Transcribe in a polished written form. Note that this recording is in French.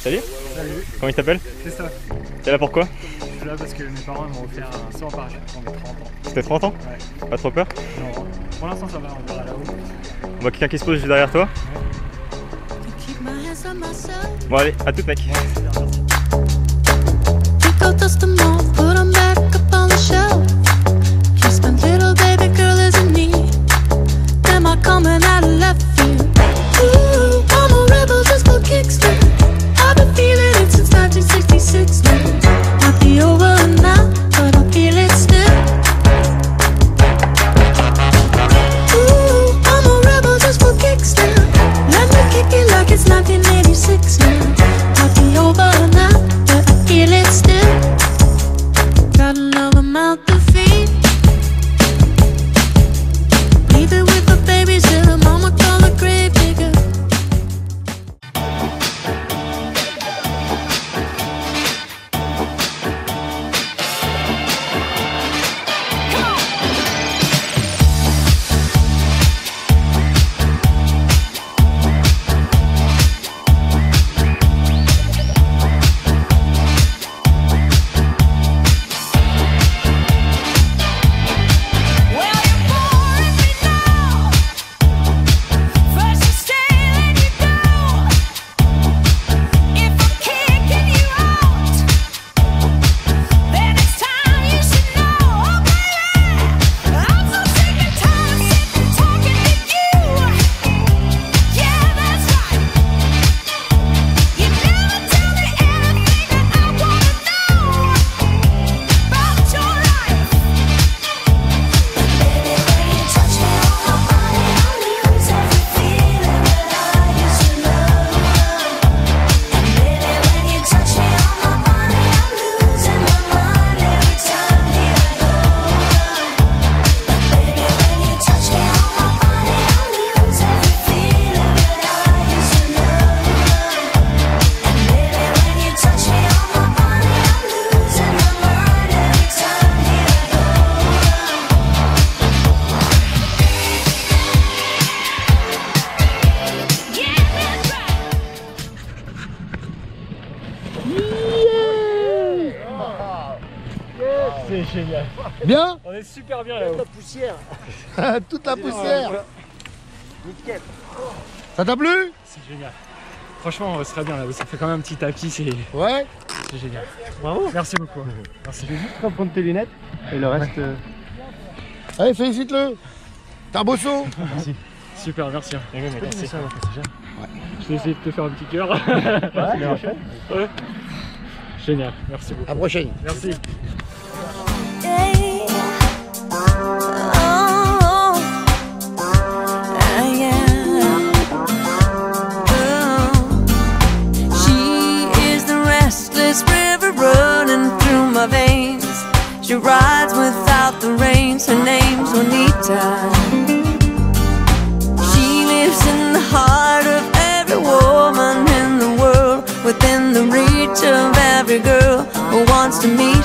Salut. Salut. Comment il t'appelle? Christophe. T'es là pourquoi? Je suis là parce que mes parents m'ont offert un saut en parachute pour mes 30 ans. C'était 30 ans? Ouais. Pas trop peur? Non, pour l'instant ça va, on verra là-haut. On voit quelqu'un qui se pose juste derrière toi. Bon allez, à toutes mec. C'est génial. Bien. On est super bien là-haut. Toute la poussière. Toute la poussière. Nickel. Ça t'a plu? C'est génial. Franchement, on serait bien là-haut. Ça fait quand même un petit tapis, c'est Ouais. génial. Bravo. Merci beaucoup. Merci. Je vais juste reprendre tes lunettes et le reste. Allez, félicite-le. T'as un beau saut. Merci. Super, merci. Merci. Ça, Je vais essayer de te faire un petit cœur. ouais, Ouais. Génial, merci beaucoup. À la prochaine. Merci. She rides without the reins, her name's Juanita. She lives in the heart of every woman in the world, within the reach of every girl who wants to meet